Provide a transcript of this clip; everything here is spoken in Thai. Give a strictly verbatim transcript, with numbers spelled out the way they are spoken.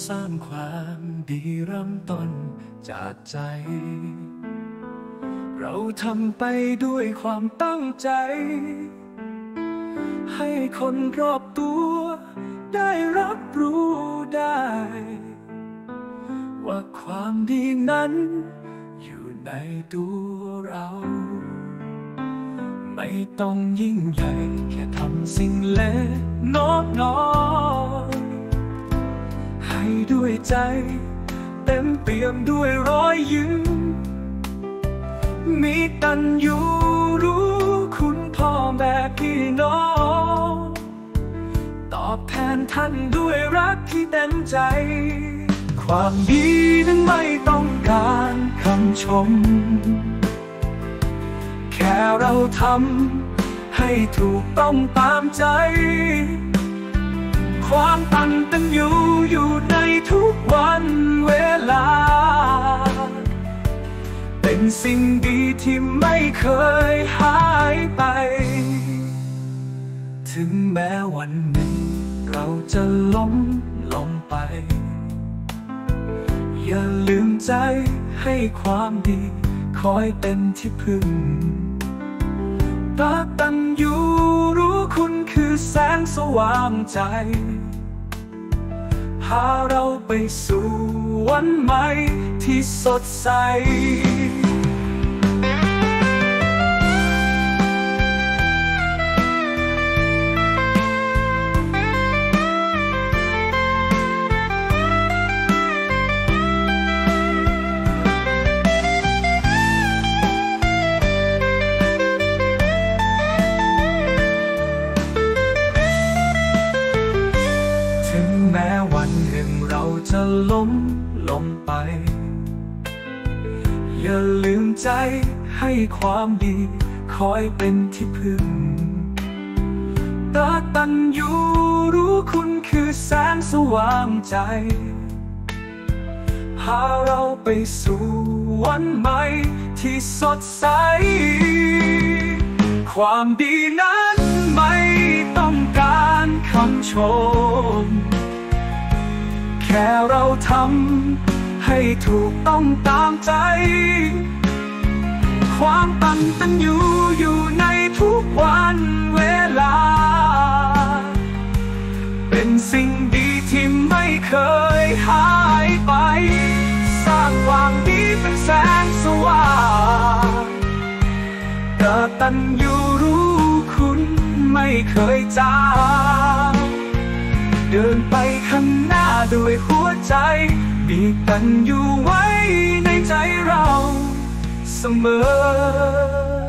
สร้างความดีเริ่มต้นจากใจเราทำไปด้วยความตั้งใจให้คนรอบตัวได้รับรู้ได้ว่าความดีนั้นอยู่ในตัวเราไม่ต้องยิ่งใหญ่แค่ทำสิ่งเล็กน้อยให้ด้วยใจเต็มเปี่ยมด้วยรอยยิ้มมีตัณญูรู้คุณพ่อแม่พี่น้องตอบแทนท่านด้วยรักที่เต็มใจความดีนั้นไม่ต้องการคำชมแค่เราทำให้ถูกต้องตามใจความตันตัญญูอยู่ในทุกวันเวลาเป็นสิ่งดีที่ไม่เคยหายไปถึงแม้วันหนึ่งเราจะล้มลงไปอย่าลืมใจให้ความดีคอยเป็นที่พึ่งตาตัญญูรู้คุณคือแสงสว่างใจพาเราไปสู่วันใหม่ที่สดใสแม้วันหนึ่งเราจะล้มลงไปอย่าลืมใจให้ความดีคอยเป็นที่พึ่งตาตัญญูรู้คุณคือแสงสว่างใจพาเราไปสู่วันใหม่ที่สดใสความดีนั้นไม่ต้องการคำชมแค่เราทำให้ถูกต้องตามใจความตันตัญญูอยู่ในทุกวันเวลาเป็นสิ่งดีที่ไม่เคยหายไปสร้างความดีเป็นแสงสว่างกตัญญูรู้คุณไม่เคยจางเดินไปข้างหน้าด้วยหัวใจมีตัณญูไว้ในใจเราเสมอ